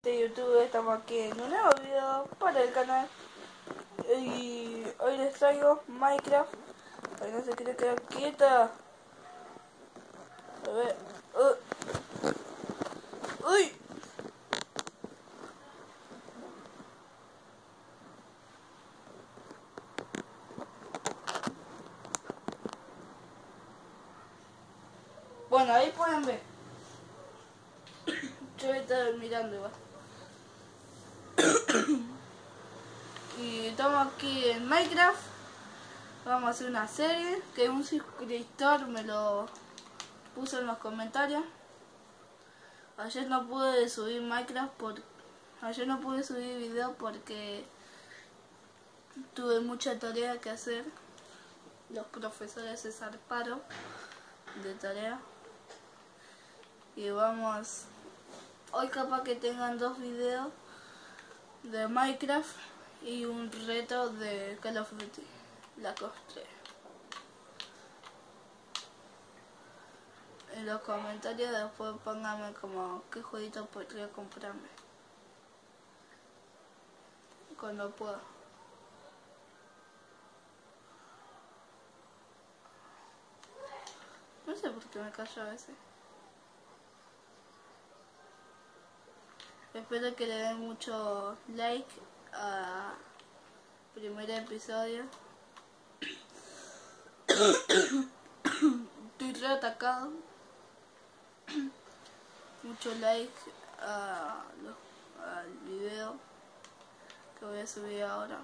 de YouTube, estamos aquí en un nuevo video para el canal. Y hoy les traigo Minecraft. Ay, no se quiere quedar quieta. A ver. ¡Uy! Bueno, ahí pueden ver. Yo voy a estar mirando igual. Y estamos aquí en Minecraft. Vamos a hacer una serie que un suscriptor me lo puso en los comentarios. Ayer no pude subir Ayer no pude subir video porque tuve mucha tarea que hacer. Los profesores se zarparon de tarea. Y vamos... Hoy capaz que tengan 2 videos de Minecraft y un reto de Call of Duty, la costre. En los comentarios después pónganme como qué jueguito podría comprarme cuando pueda. No sé por qué me callo a veces. Espero que le den mucho like a primer episodio. Estoy re atacado. Mucho like al video que voy a subir ahora.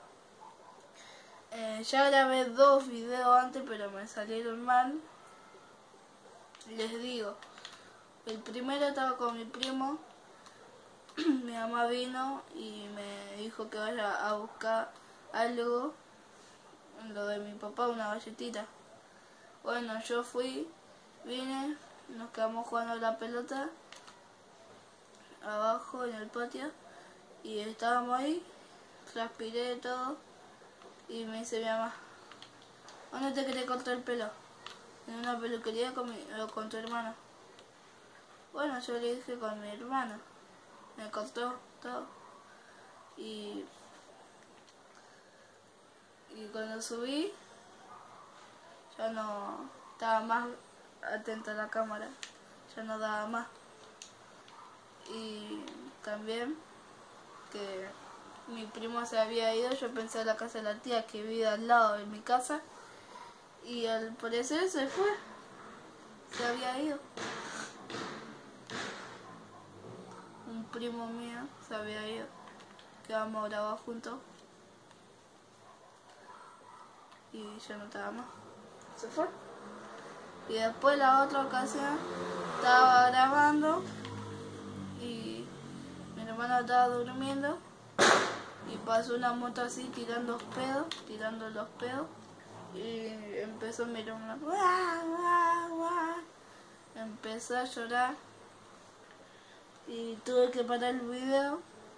Ya grabé 2 videos antes, pero me salieron mal. Les digo, el primero estaba con mi primo. Mi mamá vino y me dijo que vaya a buscar algo, lo de mi papá, una galletita. Bueno, yo vine, nos quedamos jugando a la pelota abajo en el patio y estábamos ahí, transpiré todo y me dice mi mamá: ¿dónde te querés cortar el pelo? En una peluquería con tu hermano. Bueno, yo le dije con mi hermano. Me cortó todo y cuando subí ya no estaba más atenta a la cámara, ya no daba más. Y también que mi primo se había ido, yo pensé en la casa de la tía que vivía al lado de mi casa y al parecer se fue, se había ido. Un primo mío se había ido, quedamos a grabar juntos y ya no estaba más, se fue. Y después la otra ocasión estaba grabando y mi hermano estaba durmiendo y pasó una moto así tirando los pedos y empezó mi hermano, ¡guau, guau, guau! Empezó a llorar y tuve que parar el video.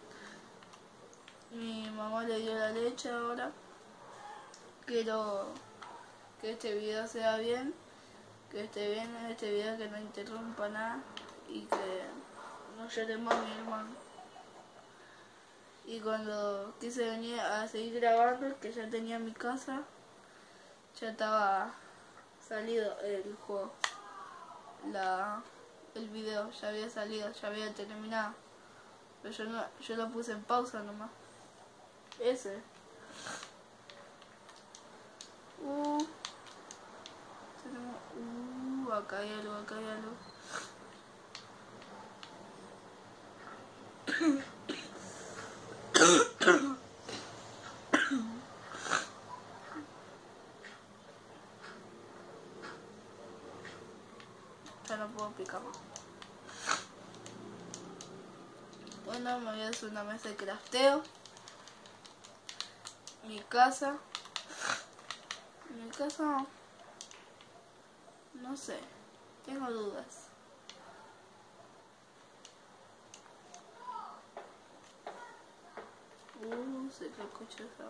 Mi mamá le dio la leche ahora. Quiero que este video sea bien, que esté bien en este video, que no interrumpa nada y que no llore más mi hermano. Y cuando quise venir a seguir grabando, que ya tenía mi casa, ya estaba salido el juego, el video ya había salido, ya había terminado, pero yo lo puse en pausa nomás. Ese. Acá hay algo, acá hay algo. Ya no puedo picar más. Bueno, me voy a hacer una mesa de crafteo. Mi casa, no sé, tengo dudas. Se te escucha eso.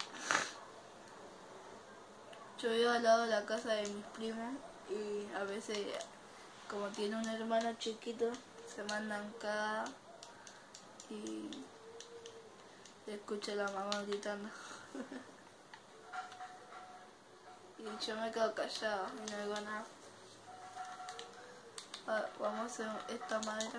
Yo vivo al lado de la casa de mis primos y a veces, como tiene un hermano chiquito, se mandan y escuché a la mamá gritando. Y yo me quedo callado y no digo nada. Vamos a hacer esta madera.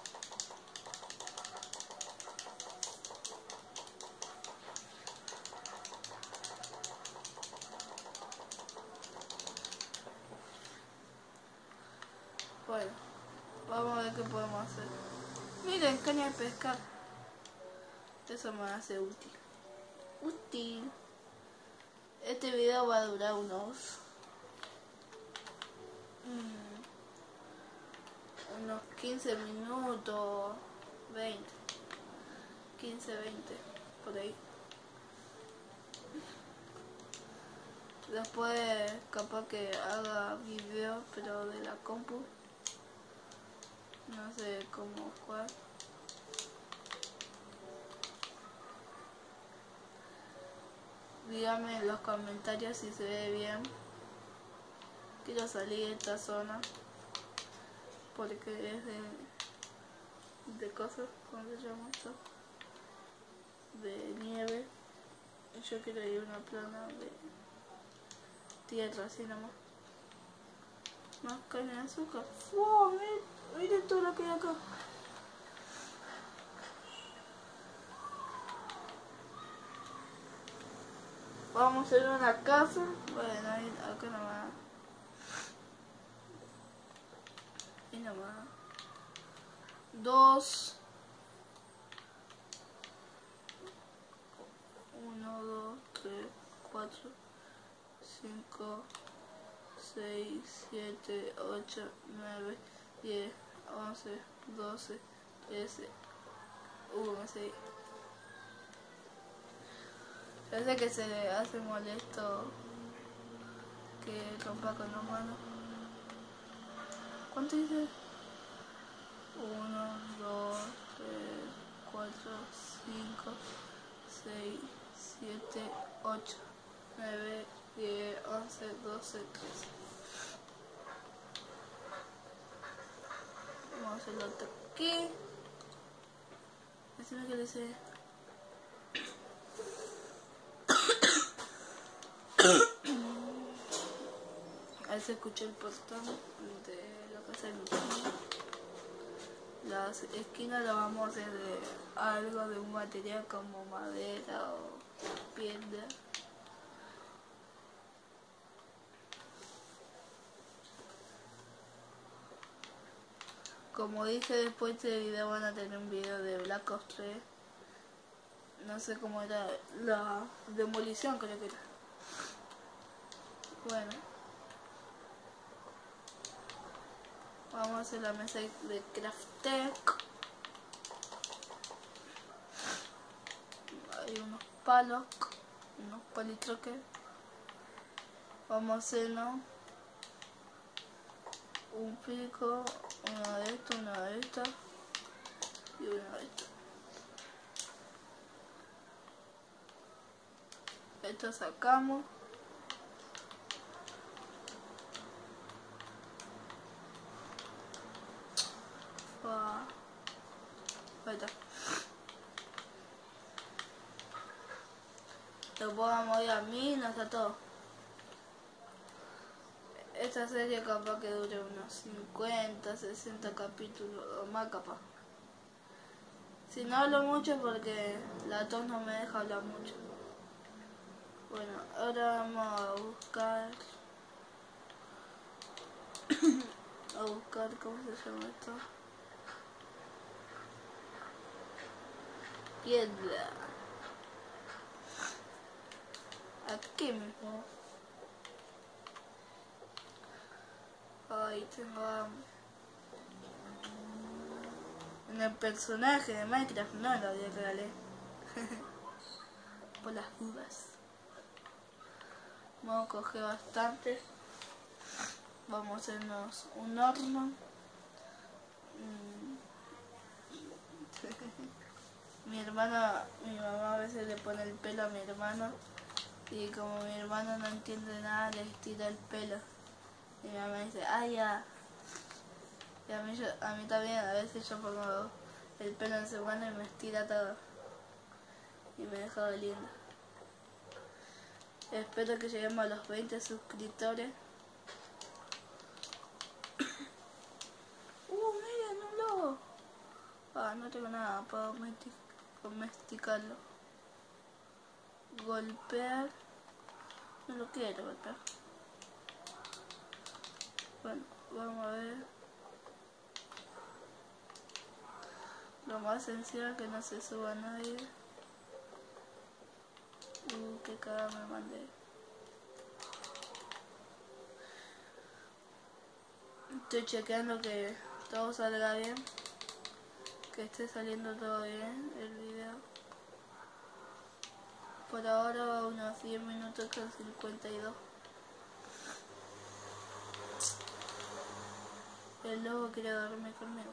Bueno, vamos a ver qué podemos hacer. Miren, caña de pescar. Eso me hace útil. Útil. Este video va a durar unos 15 minutos, 20, 15, 20, por ahí. Después capaz que haga video, pero de la compu. No sé cómo jugar. Díganme en los comentarios si se ve bien. Quiero salir de esta zona porque es de cosas, ¿cómo se llama esto? De nieve. Y yo quiero ir a una plana de tierra, así nomás. Más caña de azúcar. ¡Wow! Miren todo lo que hay acá. Vamos a hacer una casa. Bueno, ahí, acá nomás. Y nomás. 2. 1, 2, 3, 4, 5, 6, 7, 8, 9, 10, 11, 12, 13. Me seguí. Parece que se le hace molesto que rompa con la mano. ¿Cuánto dice? 1, 2, 3, 4, 5, 6, 7, 8, 9, 10, 11, 12, 13. Vamos a hacerlo aquí. Decime que le sé. Ahí se escucha el portón de la casa de mi primo. Las esquinas las vamos a hacer de algo, de un material como madera o piedra. Como dije, después de este video van a tener un video de Black Ops 3. No sé cómo era la demolición, creo que era. Bueno. Vamos a hacer la mesa de crafteo. Hay unos palos, unos palitroques. Vamos a hacernos un pico, una de estas y una de estas. Esto sacamos. Ahí está. Después vamos a ir a minas, a todo. Esta serie capaz que dure unos 50, 60 capítulos o más capaz. Si no hablo mucho porque la tos no me deja hablar mucho. Bueno, ahora vamos a buscar ¿cómo se llama esto? Piedra. Aquí mismo. Ay, tengo hambre. En el personaje de Minecraft, no en la vida real, por las dudas. Vamos a coger bastante. Vamos a hacernos un horno. Mi mamá a veces le pone el pelo a mi hermano. Y como mi hermano no entiende nada, le estira el pelo. Y mi mamá dice, ¡ay ya! Y a mí también, a veces yo pongo el pelo en semana y me estira todo. Y me deja linda. Espero que lleguemos a los 20 suscriptores. Miren, un lobo. No tengo nada para domesticarlo. Golpear. No lo quiero golpear. Bueno, vamos a ver. Lo más sencillo es que no se suba nadie. Qué cagada me mandé. Estoy chequeando que todo salga bien. Que esté saliendo todo bien el video. Por ahora va unos 10 minutos con 52. El lobo quiere dormir conmigo.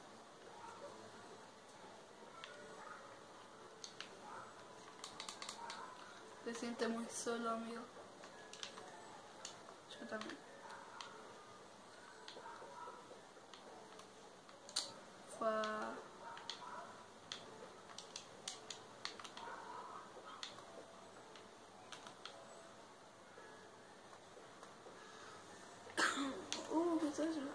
Se siente muy solo, amigo. Yo también. ¿Qué es eso?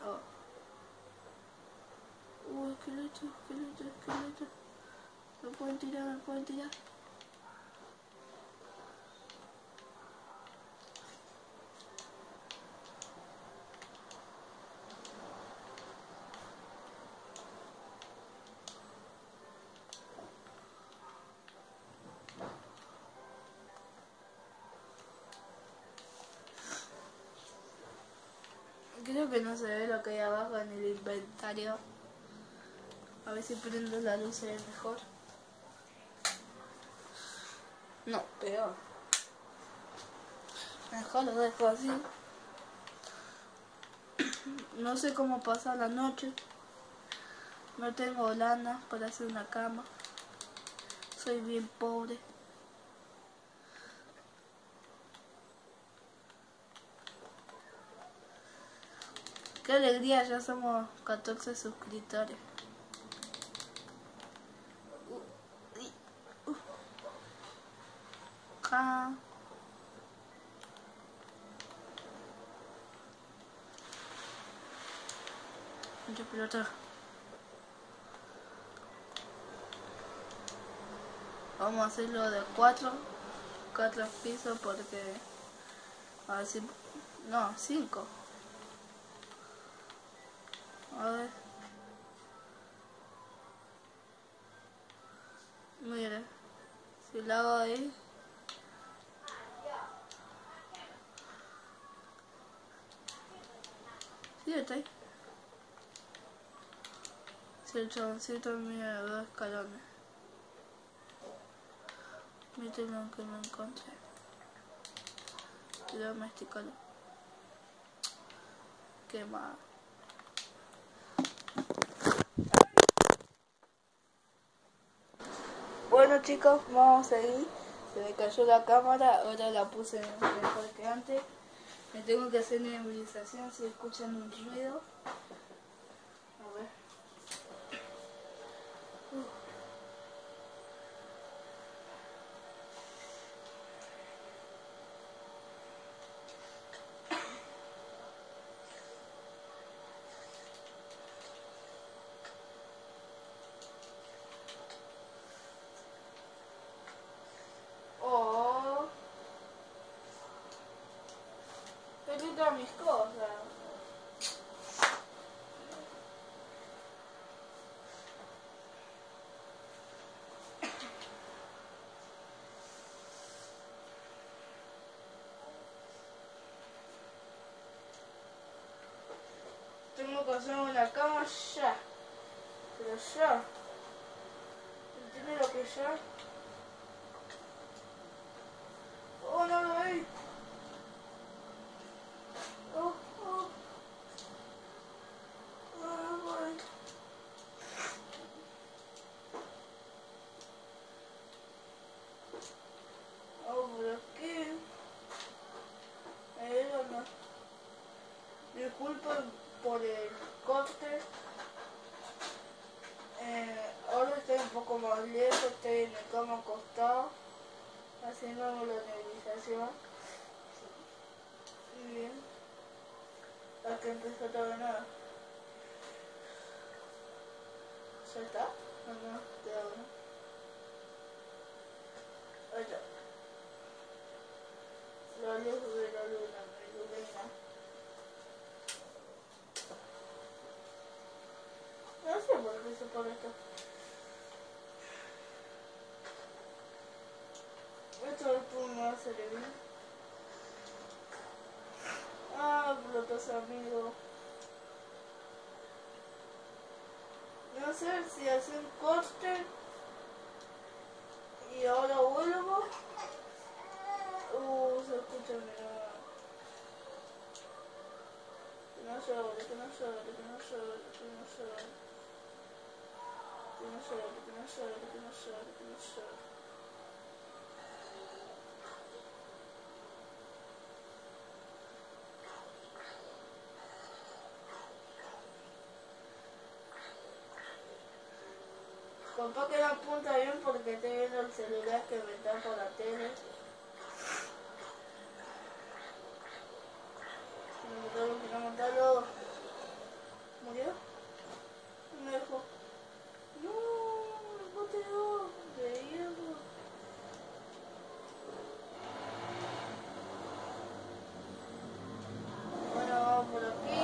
Esqueleto. Me pueden tirar. Creo que no se ve lo que hay abajo en el inventario. A ver si prendo la luz, se ve mejor. No, peor. Mejor lo dejo así. No sé cómo pasar la noche. No tengo lana para hacer una cama. Soy bien pobre. Qué alegría, ya somos 14 suscriptores. Mucha pelota. Vamos a hacerlo de 4 pisos porque... A ver si... No, 5. A ver. Mire. Si lo hago ahí... Sí, está ahí. Si el chaboncito mide 2 escalones. Miren lo que me encontré. Y domesticalo. Qué mal. Bueno chicos, vamos a seguir. Se me cayó la cámara, ahora la puse mejor que antes. Me tengo que hacer nebulización si escuchan un ruido. A ver. Perdí todas mis cosas. Tengo que hacer una cama ya. Pero ya. ¿Entiendes lo que ya? Oh, no lo veis. Oh. Por aquí. No. Disculpen por el corte. un poco más lejos, estoy en el cama acostado, haciendo la nebulización. Muy bien. Hasta que empezó todo de nada. ¿Ya está? No, queda uno. Ahí está. La luz de la luna me ilumina. No sé por qué se pone esto. Esto después me va a hacer bien. Ah, blotos amigos. No sé si hace un corte y ahora vuelvo. Se escucha mi mamá. Que no llore, que no llore, que no llore, que no llore. Que no llore, que no llore, que no llore, que no llore. Capaz que no apunta bien porque estoy viendo el celular que me está por la tele. Me tengo que matarlo. ¿Murió? Me dejó. No, el bote de hierro. Bueno, vamos por aquí.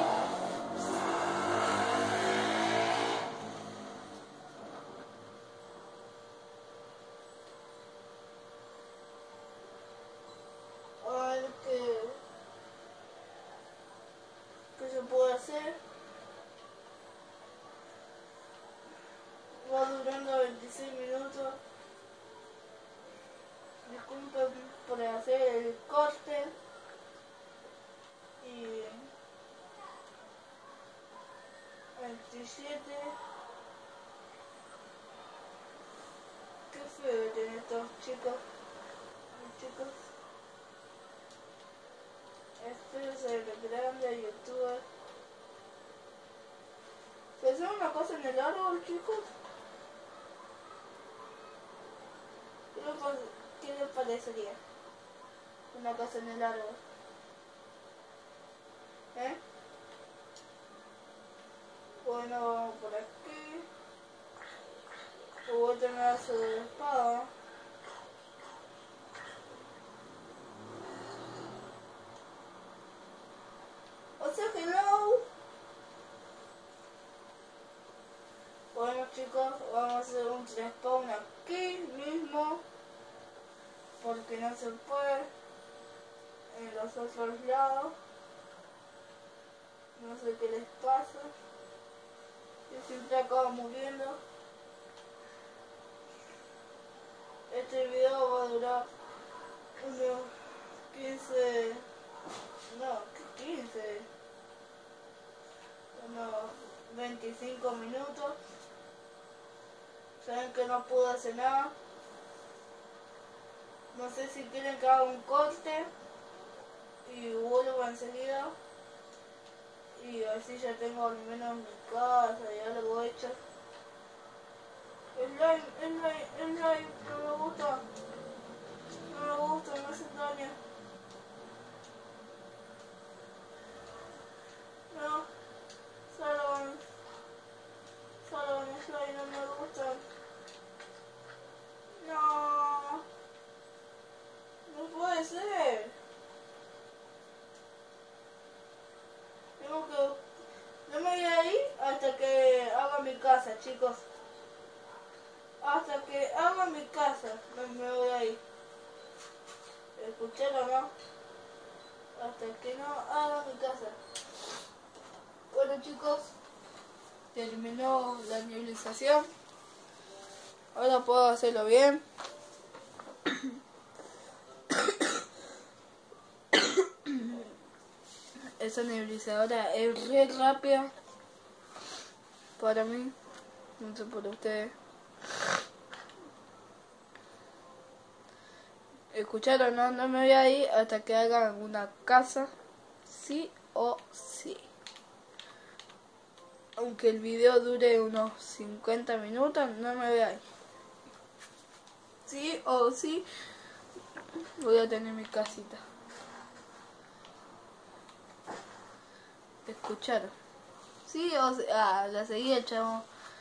A ver qué se puede hacer. Va durando 26 minutos. Disculpen por hacer el corte. Y 27. Qué feo tienen estos chicos. Espero ser grande, youtuber. ¿Pensé una cosa en el árbol, chicos? ¿Qué les parecería? Una cosa en el árbol. ¿Eh? Bueno, vamos por aquí. Voy a tener su espada. O sea que no. Bueno chicos, vamos a hacer un respawn aquí mismo. Porque no se puede en los otros lados. No sé qué les pasa. Yo siempre acabo muriendo. Este video va a durar unos 15... No, ¿qué 15? Unos 25 minutos. Saben que no pude hacer nada. No sé si quieren que haga un corte y vuelvo enseguida. Y así ya tengo al menos mi casa y algo hecho. El live, no me gusta. No me gusta, me hace daño. No, solo en slime no me gustan. No, no puede ser. Tengo que... No me voy a ir hasta que haga mi casa, chicos. Hasta que haga mi casa, me voy a ir. ¿Escucharon, no? Hasta que no haga mi casa. Bueno chicos, terminó la nebulización. Ahora puedo hacerlo bien. Esa nebulizadora es re rápida para mí, no sé por ustedes. ¿Escucharon? No, no me voy a ir hasta que hagan una casa, sí o sí. Aunque el video dure unos 50 minutos, no me voy a ir. o sí, voy a tener mi casita. ¿Escucharon? Sí, o sea, la seguí, chavo.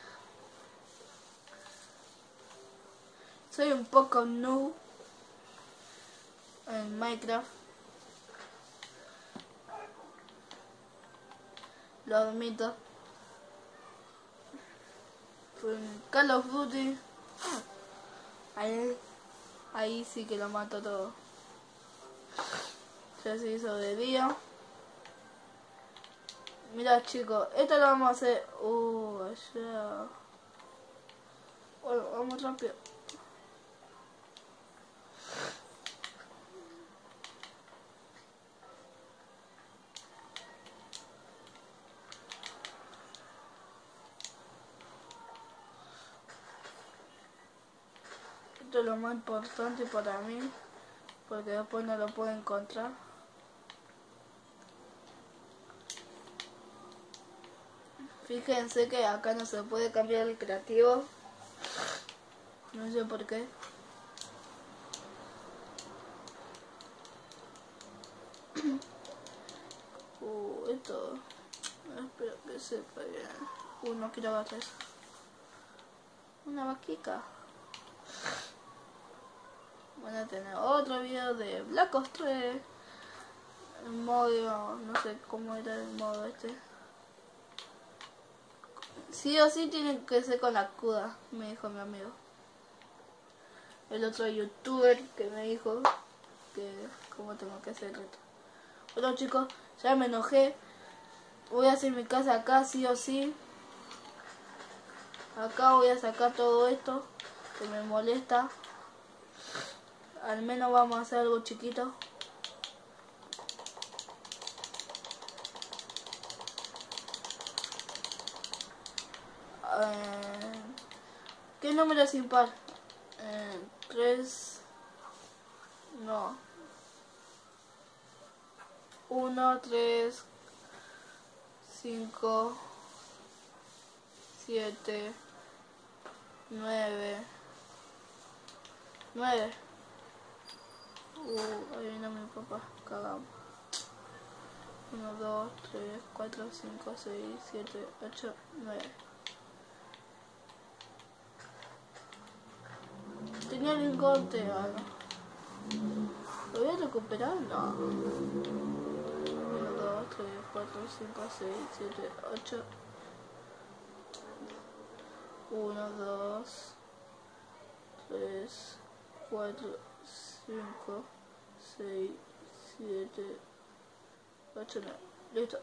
Soy un poco noob en Minecraft. Lo admito. En Call of Duty. Ahí sí que lo mato todo. Ya se hizo de día. Mirá, chicos, esto lo vamos a hacer. Allá. Bueno, vamos rápido. Esto es lo más importante para mí, porque después no lo puedo encontrar. Fíjense que acá no se puede cambiar el creativo. No sé por qué. Esto. Espero que sepa bien. No quiero agarrar eso. Una vaquica. Van a tener otro video de Black Ops 3. El modo, no sé cómo era el modo este. Sí o sí tienen que ser con la CUDA, me dijo mi amigo. El otro youtuber que me dijo que cómo tengo que hacer el reto. Bueno chicos, ya me enojé. Voy a hacer mi casa acá sí o sí. Acá voy a sacar todo esto que me molesta. Al menos vamos a hacer algo chiquito. ¿Qué número es impar? 3. No. 1, 3, 5, 7, 9. 9. Ahí viene mi papá. Cagamos. 1, 2, 3, 4, 5, 6, 7, 8, 9. Tenía el lingote, algo. ¿Lo voy a recuperar? No. 1, 2, 3, 4, 5, 6, 7, 8. 1, 2, 3, 4, 5, 6, 7, 8, 9. Listo.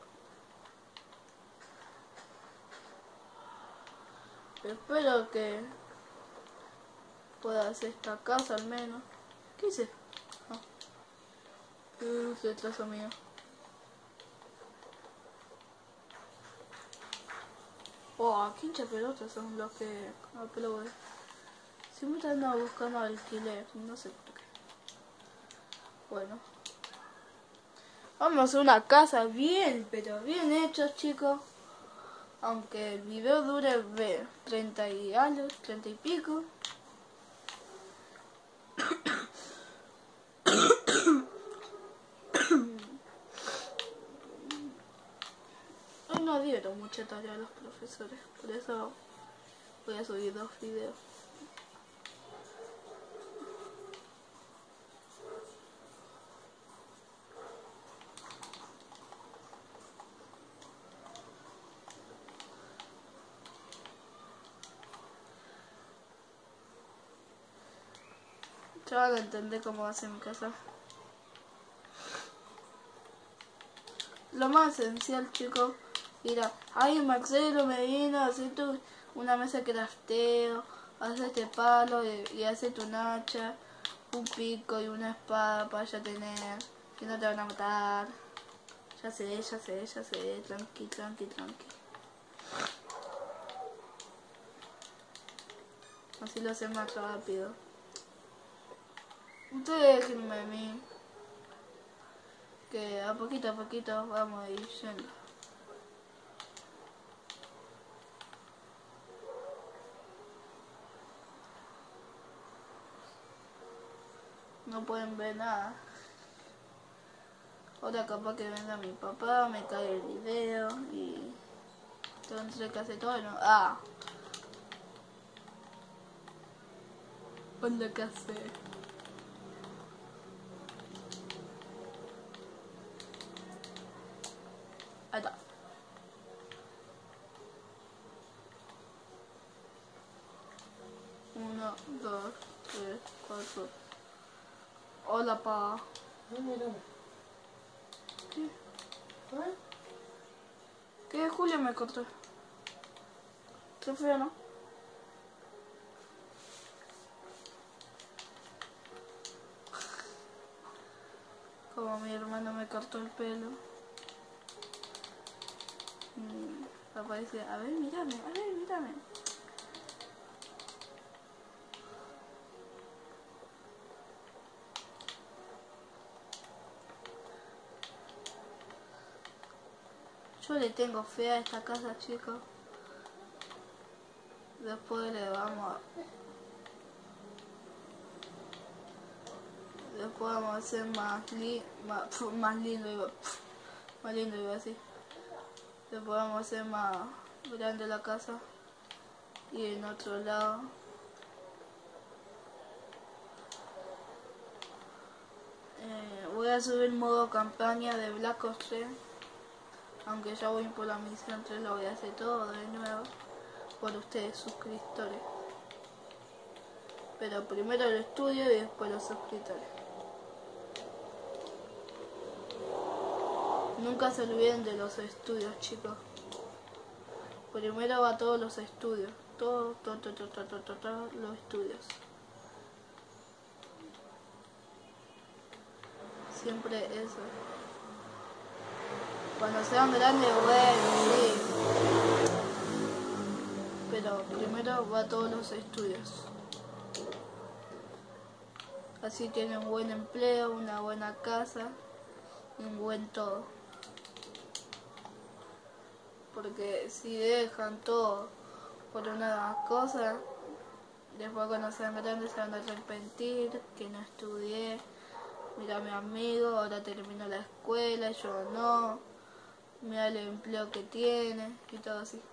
Espero que pueda hacer esta casa al menos. ¿Qué hice? Detrás mío. Aquí hincha pelotas son los que upload. Siempre ando buscando alquiler, no sé por qué. Bueno. Vamos a hacer una casa bien, pero bien hecha, chicos. Aunque el video dure 30 y algo, 30 y pico. Hoy no dieron mucha tarea a los profesores, por eso voy a subir 2 videos. Ya van a entender cómo va a ser mi casa. Lo más esencial, chicos, mira, ay Marcelo me vino a hacer una mesa de crafteo, hace este palo y hace tu hacha, un pico y una espada para ya tener, que no te van a matar. Ya sé, tranqui. Así lo hace más rápido. Ustedes déjenme a mí, que a poquito vamos a ir yendo. no pueden ver nada. Ahora capaz que venga mi papá, me cae el video y tendré que hacer todo, ¿no? ¿Dónde que hacer? Ahí está. Uno, dos, tres, cuatro. Hola, pa. ¿Qué? ¿Qué? Julio me encontré. Qué feo, ¿no? Como mi hermano me cortó el pelo. Papá decía, a ver, mírame. Yo le tengo fe a esta casa, chicos. Después le vamos a hacer más lindo, iba a decir. Después vamos a hacer más grande la casa. Y en otro lado voy a subir modo campaña de Black Ops 3. Aunque ya voy por la misión 3, lo voy a hacer todo de nuevo por ustedes, suscriptores. Pero primero el estudio y después los suscriptores. Nunca se olviden de los estudios, chicos. Primero va todos los estudios. Todos los estudios. Siempre eso. Cuando sean grandes, bueno, sí. Pero primero va a todos los estudios. Así tienen un buen empleo, una buena casa, un buen todo. Porque si dejan todo por una cosa, después cuando sean grandes se van a arrepentir, que no estudié. Mira a mi amigo, ahora terminó la escuela, yo no. Mira el empleo que tiene y todo así.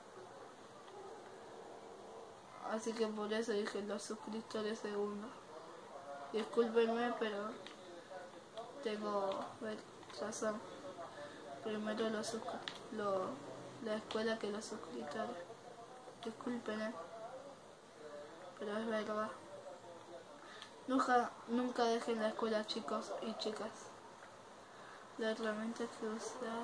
Así que por eso dije los suscriptores segundos. Discúlpenme, pero tengo razón. Primero la escuela que los suscriptores. Disculpen, pero es verdad. Nunca dejen la escuela, chicos y chicas. La herramienta que usar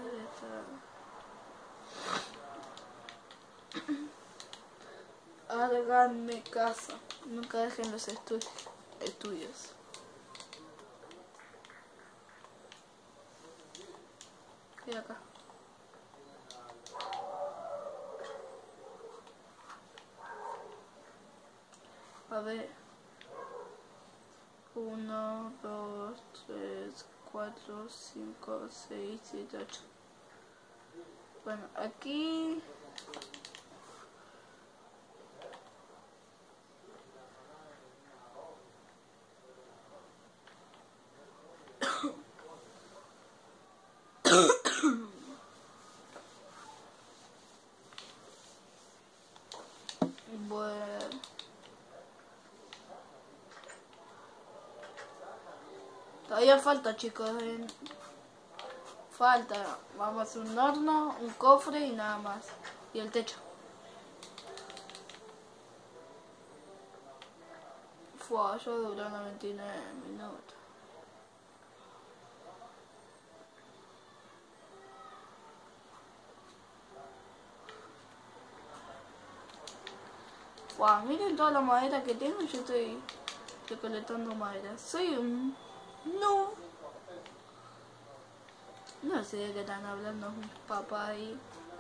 es... Háganme caso. Nunca dejen los estudios. Y acá. A ver. 1, 2, 3, 4, 5, 6, 7, 8. Bueno, aquí... Bueno... Todavía falta, chicos. Falta. Vamos a hacer un horno, un cofre y nada más. Y el techo. Fua, ya duró 99 minutos. Fua, miren toda la madera que tengo y yo estoy recolectando madera. Soy un... No sé de qué están hablando mis papás ahí.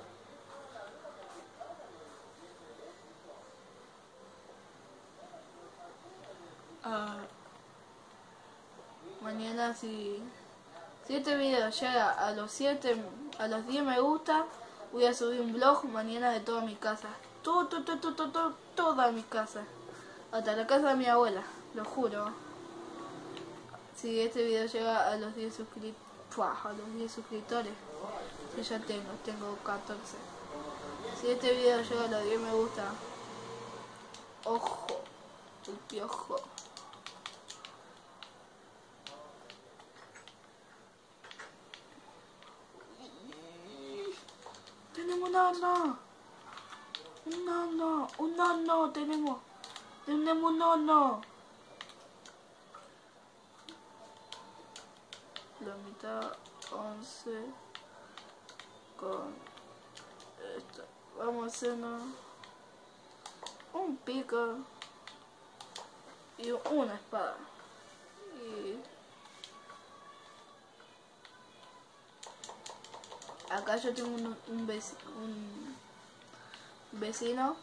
Mañana si este video llega a los 10 me gusta, voy a subir un vlog mañana de toda mi casa. Toda mi casa. Hasta la casa de mi abuela, lo juro. Si este video llega a los 10 suscriptores, que ya tengo 14. Si este video llega a los 10 me gusta, ojo, el piojo. Tenemos un nano, tenemos un nano. La mitad 11 con esta. Vamos a hacernos un pico y una espada. Y acá yo tengo un vecino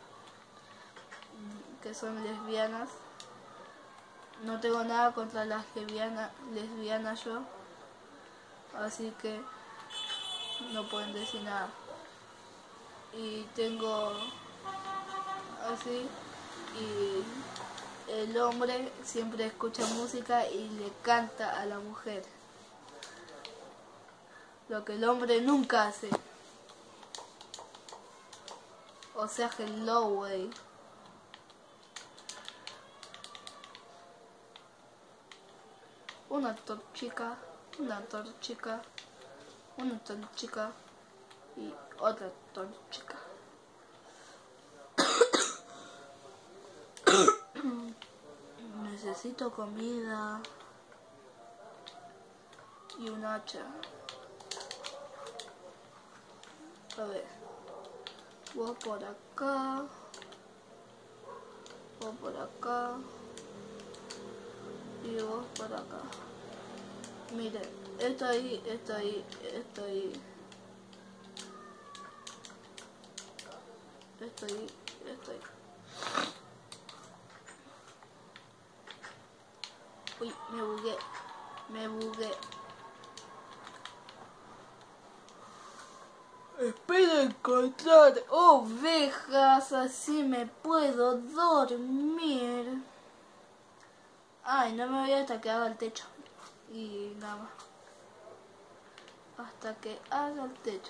que son lesbianas. No tengo nada contra las lesbianas yo, así que no pueden decir nada. Y tengo así, y el hombre siempre escucha música y le canta a la mujer, lo que el hombre nunca hace. O sea, hello, wey. Una torchica y otra torchica. Necesito comida y un hacha. A ver, vos por acá, y vos por acá. Miren, esto ahí. Uy, me bugué. Espero encontrar ovejas, así me puedo dormir. Ay, no me voy hasta que haga el techo. Y nada más. Hasta que haga el techo.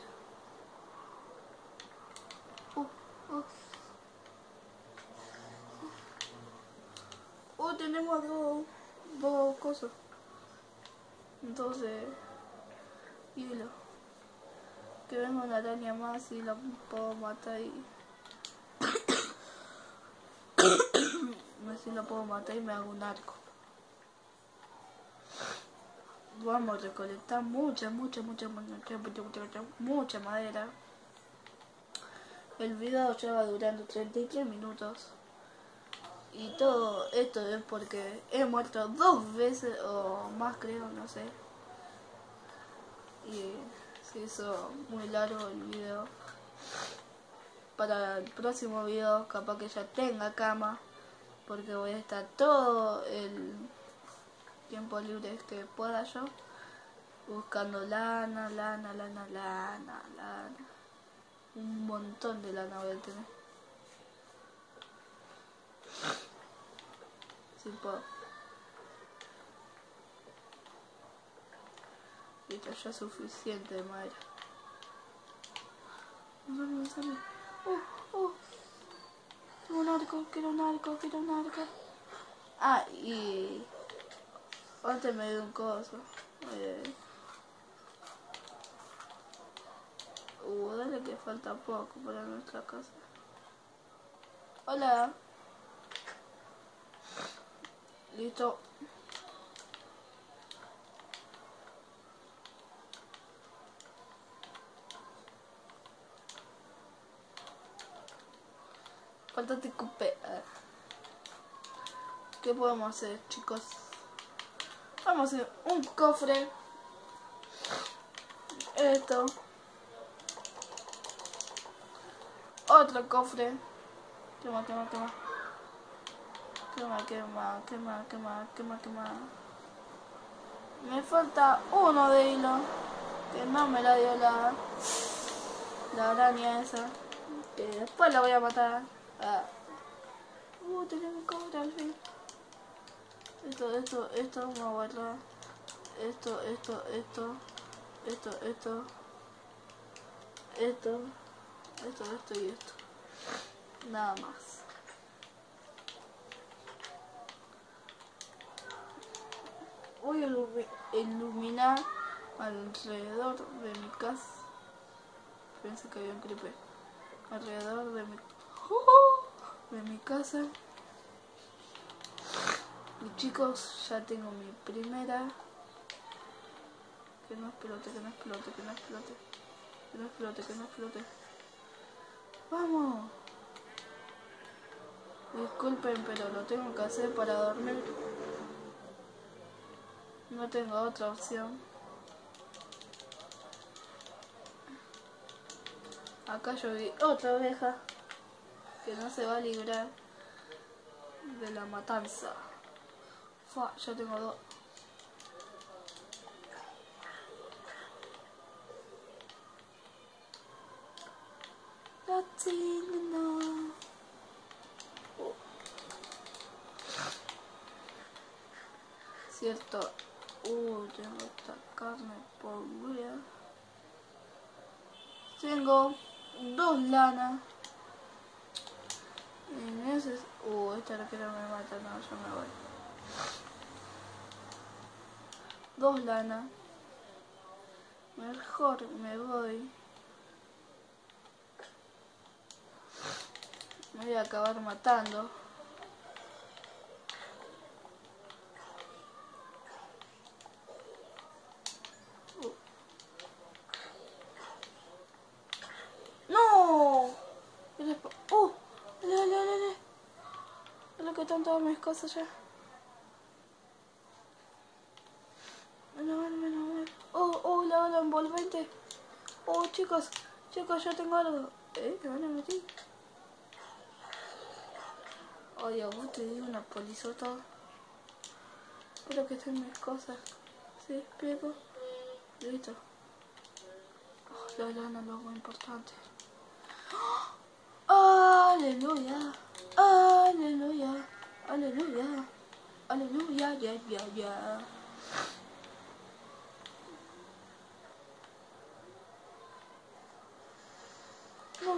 Tenemos dos cosas. Entonces, hilo. Que venga una araña más y la puedo matar y... Así la puedo matar y me hago un arco. Vamos a recolectar mucha madera. El video lleva durando 33 minutos. Y todo esto es porque he muerto 2 veces o más, creo, no sé. Y se hizo muy largo el video. Para el próximo video capaz que ya tenga cama, porque voy a estar todo el tiempo libre que pueda yo buscando lana. Un montón de lana voy a tener. Si puedo. Listo, ya es suficiente de madera. No sale. Quiero un arco. Ah, y antes me dio un coso. Dale que falta poco para nuestra casa. Hola. Listo. Falta te cupé. ¿Qué podemos hacer, chicos? Vamos a hacer un cofre. Esto. Otro cofre. Quema. Me falta uno de hilo. Que no me la dio la araña esa. Que después la voy a matar. Tenemos cofre al fin. Esto vamos a guardar. Esto y esto. Nada más. Voy a iluminar alrededor de mi casa. Pensé que había un creeper. Alrededor de mi casa. Y chicos, ya tengo mi primera. Que no explote, que no explote, que no explote. Que no explote, que no explote. ¡Vamos! Disculpen, pero lo tengo que hacer para dormir. No tengo otra opción. Acá yo vi otra oveja que no se va a librar de la matanza. Ya tengo dos. Cierto. Tengo esta carne por día. Tengo dos lanas. En ese... esta arquera me mata. No, yo me voy. Dos lanas. Mejor me voy. Me voy a acabar matando. ¡No! ¡Dale! Es lo que están todas mis cosas ya. Menos mal. La envolvente. Chicos, ya tengo algo. ¿Me van a meter? Dios, vos te digo una polizota. Espero que estén mis cosas. ¿Sí? ¿Explico? Listo. La lana es lo más importante. ¡Aleluya! Ya. No.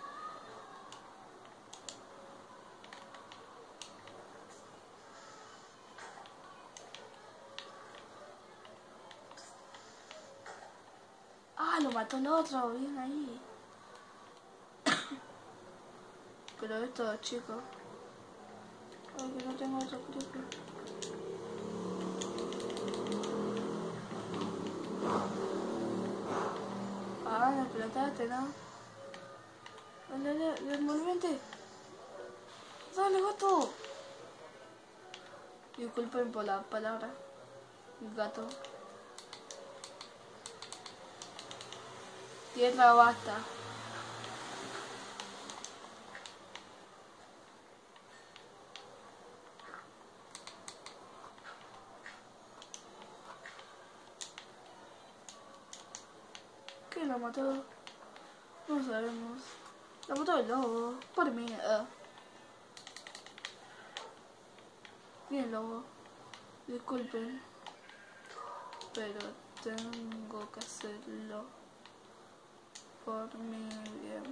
Lo mató el otro, bien ahí. Pero esto, chicos. Que no tengo otro creeper. Me explotaste, ¿no? Dale, envolvente. Dale, gato. Disculpen por la palabra. Gato. Tierra basta. ¿Quién lo mató? No sabemos. Lo mató el lobo. Por mí. Bien, lobo. Disculpen. Pero tengo que hacerlo. Por mi bien.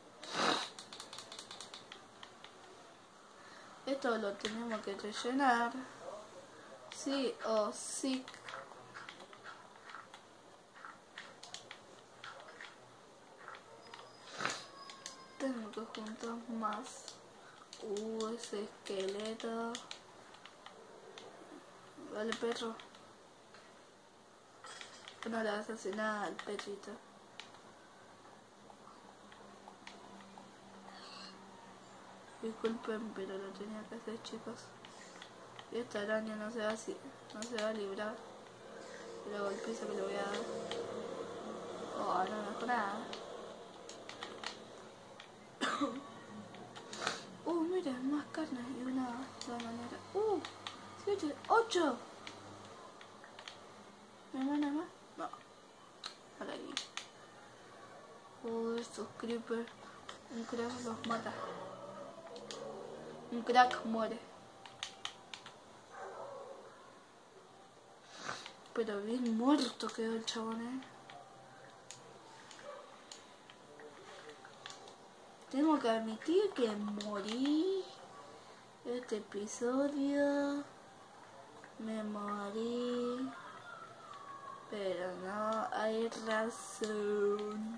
Esto lo tenemos que rellenar. Sí o sí. Tengo que juntar más. Ese esqueleto. Vale, perro. No le vas a hacer nada al perrito. Disculpen, pero lo tenía que hacer, chicos. Y esta araña no se va a librar. Y la golpiza que le voy a dar. No mejor nada. Mira, más carne y una manera. 7, 8. ¿Me manda más? No. Para ahí. Estos creepers. Un crack los mata. Un crack muere. pero bien muerto quedó el chabón, Tengo que admitir que morí este episodio. Me morí. Pero no hay razón.